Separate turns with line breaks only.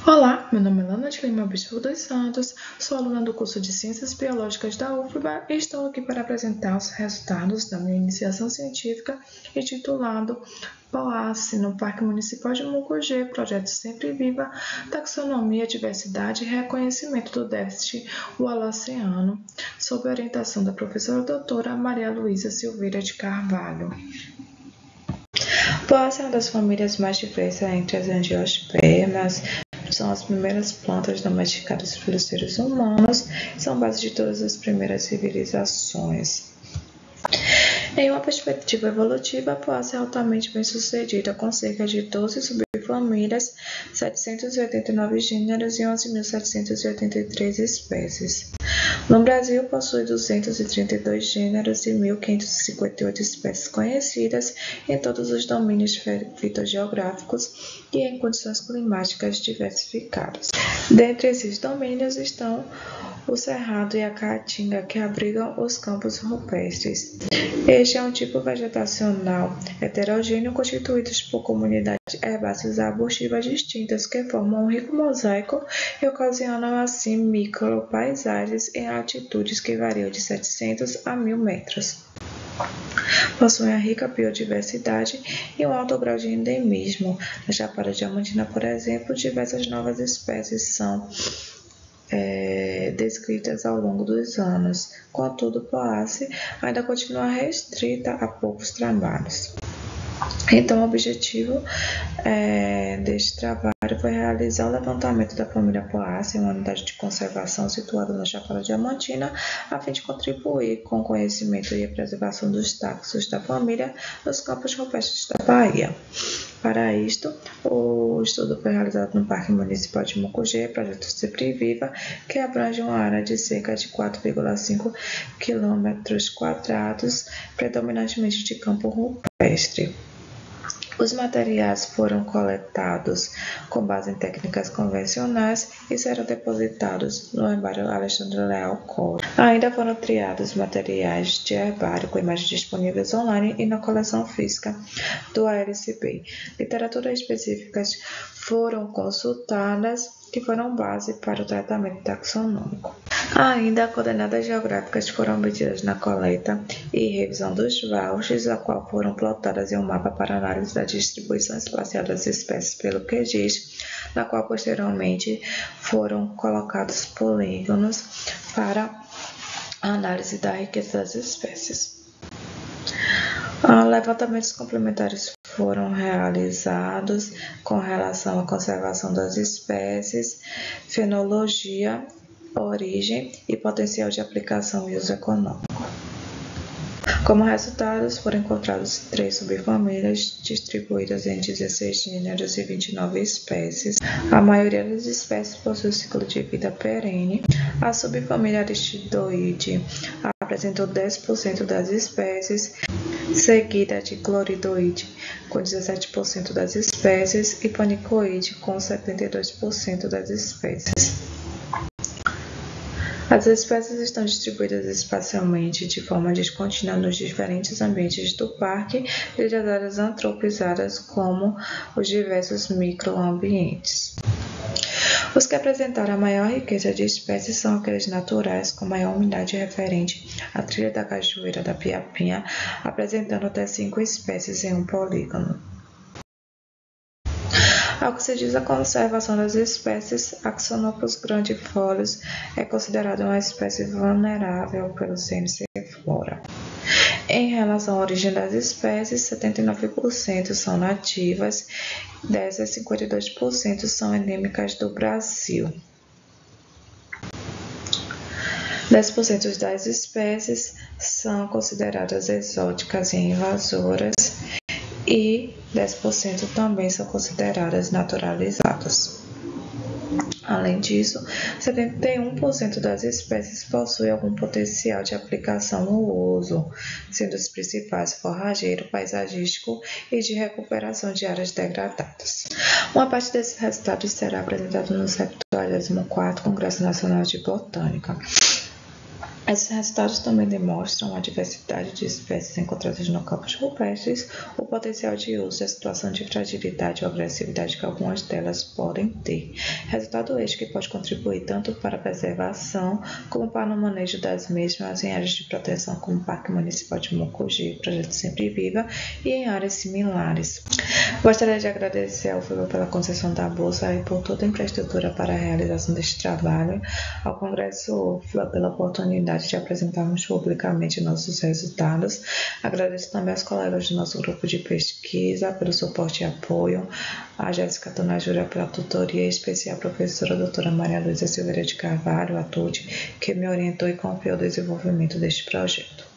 Olá, meu nome é Lana de Lima Bispo dos Santos, sou aluna do curso de Ciências Biológicas da UFBA e estou aqui para apresentar os resultados da minha iniciação científica intitulado POASSE no Parque Municipal de Mucugê, Projeto Sempre Viva, Taxonomia, Diversidade e Reconhecimento do Déficit Wallaceano, sob a orientação da professora doutora Maria Luísa Silveira de Carvalho. POASSE é uma das famílias mais diversas entre as angiospermas. São as primeiras plantas domesticadas pelos seres humanos e são base de todas as primeiras civilizações. Em uma perspectiva evolutiva, a POASSE é altamente bem-sucedida, com cerca de 12 subfamílias, 789 gêneros e 11.783 espécies. No Brasil, possui 232 gêneros e 1.558 espécies conhecidas em todos os domínios fitogeográficos e em condições climáticas diversificadas. Dentre esses domínios estão o Cerrado e a Caatinga, que abrigam os campos rupestres. Este é um tipo vegetacional heterogêneo constituído por comunidades herbáceas arbustivas distintas que formam um rico mosaico e ocasionam assim micropaisagens em altitudes que variam de 700 a 1.000 metros. Possuem a rica biodiversidade e um alto grau de endemismo. Na Chapada Diamantina, por exemplo, diversas novas espécies são descritas ao longo dos anos. Contudo, POASSE ainda continua restrita a poucos trabalhos. Então, o objetivo deste trabalho foi realizar o levantamento da família POASSE, uma unidade de conservação situada na Chapada Diamantina, a fim de contribuir com o conhecimento e a preservação dos taxos da família nos campos rupestres da Bahia. Para isto, o estudo foi realizado no Parque Municipal de Mucugê, Projeto Sempre Viva, que abrange uma área de cerca de 4,5 km², predominantemente de campo rupestre. Os materiais foram coletados com base em técnicas convencionais e serão depositados no herbário Alexandre Leal Costa. Ainda foram triados materiais de herbário com imagens disponíveis online e na coleção física do ALCB. Literaturas específicas foram consultadas que foram base para o tratamento taxonômico. Ainda, coordenadas geográficas foram obtidas na coleta e revisão dos vouchers, a qual foram plotadas em um mapa para análise da distribuição espacial das espécies pelo QGIS, na qual posteriormente foram colocados polígonos para a análise da riqueza das espécies. Levantamentos complementares foram realizados com relação à conservação das espécies, fenologia, origem e potencial de aplicação e uso econômico. Como resultados, foram encontrados 3 subfamílias distribuídas em 16 gêneros e 29 espécies. A maioria das espécies possui ciclo de vida perene. A subfamília Aristidoide apresentou 10% das espécies, seguida de Chloridoide, com 17% das espécies, e Panicoide, com 72% das espécies. As espécies estão distribuídas espacialmente de forma descontínua nos diferentes ambientes do parque e das áreas antropizadas, como os diversos microambientes. Os que apresentaram a maior riqueza de espécies são aqueles naturais com maior umidade referente à trilha da Cachoeira da Piapinha, apresentando até 5 espécies em um polígono. Ao que se diz a conservação das espécies, Axonopus grandifolius é considerada uma espécie vulnerável pelo CNC Flora. Em relação à origem das espécies, 79% são nativas, 10 a 52% são endêmicas do Brasil. 10% das espécies são consideradas exóticas e invasoras e 10% também são consideradas naturalizadas. Além disso, 71% das espécies possuem algum potencial de aplicação no uso, sendo os principais forrageiro, paisagístico e de recuperação de áreas degradadas. Uma parte desses resultados será apresentada no 74º Congresso Nacional de Botânica. Esses resultados também demonstram a diversidade de espécies encontradas no campos rupestres, o potencial de uso e a situação de fragilidade ou agressividade que algumas delas podem ter. Resultado este que pode contribuir tanto para a preservação como para o manejo das mesmas em áreas de proteção como o Parque Municipal de Mucugê, Projeto Sempre Viva, e em áreas similares. Gostaria de agradecer ao FIBA pela concessão da bolsa e por toda a infraestrutura para a realização deste trabalho, ao Congresso UFBA pela oportunidade de apresentarmos publicamente nossos resultados. Agradeço também aos colegas do nosso grupo de pesquisa pelo suporte e apoio, a Jéssica Tonajura pela tutoria, em especial a professora doutora Maria Luísa Silveira de Carvalho, a TUT, que me orientou e confiou o desenvolvimento deste projeto.